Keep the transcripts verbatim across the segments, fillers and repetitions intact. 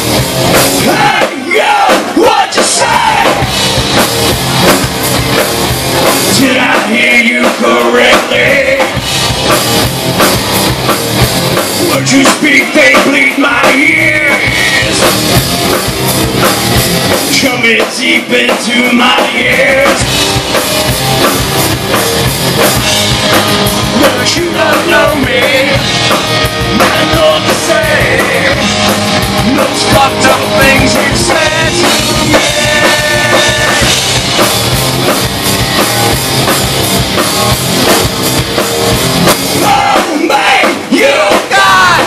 Hey, yo, what'd you say? Did I hear you correctly? Words you speak, they bleed my ears, coming deep into my ears. But you don't know me, I know what to say. Those fucked up things you said to me. Oh man, you got.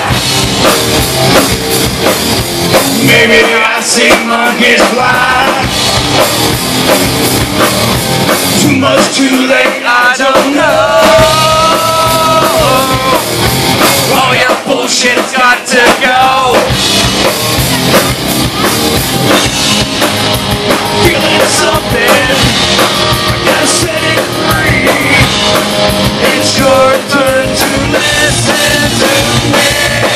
Maybe I see monkeys fly. Too much, too late, I don't know. All your bullshit's got to go. Feeling something, I gotta set it free. It's your turn to listen to me.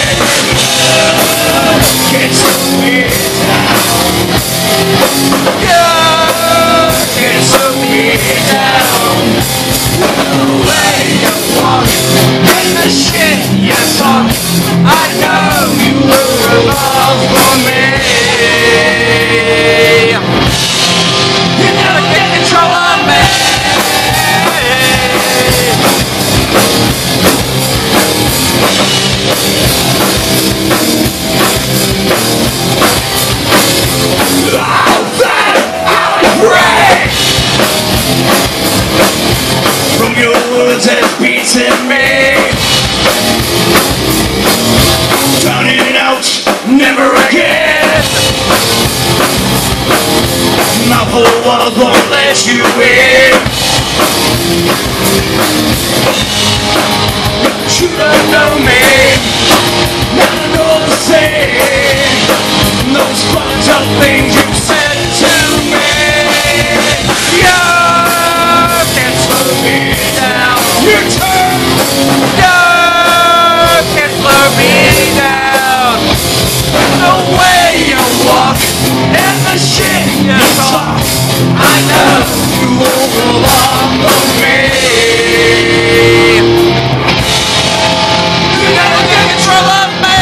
Can't slow me down. Yeah, can't slow me down. The way you walk and the shit you talk, I know you were love for me. You never get control of me. Oh, that outbreak from your words has beaten me. Drowning out, never again. My whole world won't let you in. You don't know me, not know the same. Those fucked up things you said to me. You can't slow me down. Your turn. You can't slow me down. The way you walk and the shit you talk, I know you won't belong with me. You never get control of me.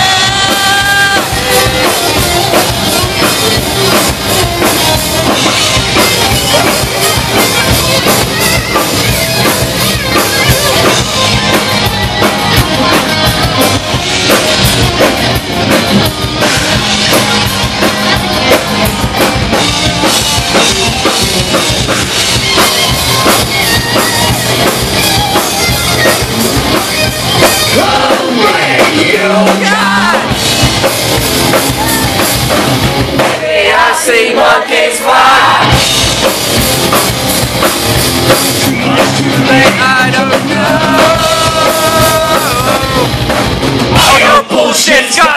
See monkeys fly. Too much, too late, I don't know. All your bullshit's gone.